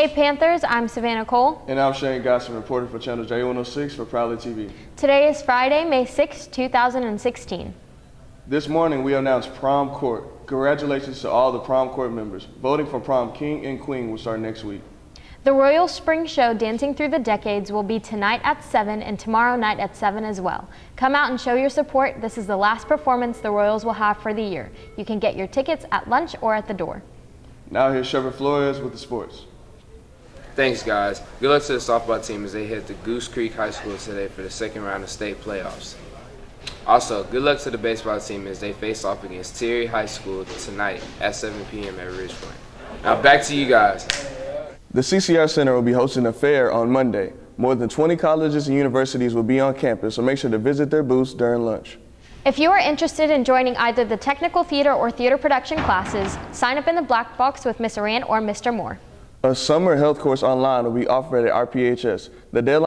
Hey Panthers, I'm Savannah Cole. And I'm Shane Gosson, reporter for Channel J106 for Proudly TV. Today is Friday, May 6, 2016. This morning we announced Prom Court. Congratulations to all the Prom Court members. Voting for Prom King and Queen will start next week. The Royal Spring Show Dancing Through the Decades will be tonight at 7 and tomorrow night at 7 as well. Come out and show your support. This is the last performance the Royals will have for the year. You can get your tickets at lunch or at the door. Now here's Trevor Flores with the sports. Thanks, guys. Good luck to the softball team as they hit the Goose Creek High School today for the second round of state playoffs. Also, good luck to the baseball team as they face off against Terry High School tonight at 7 p.m. at Ridgepoint. Now back to you guys. The CCR Center will be hosting a fair on Monday. More than 20 colleges and universities will be on campus, so make sure to visit their booths during lunch. If you are interested in joining either the technical theater or theater production classes, sign up in the black box with Ms. Arand or Mr. Moore. A summer health course online will be offered at RPHS. The deadline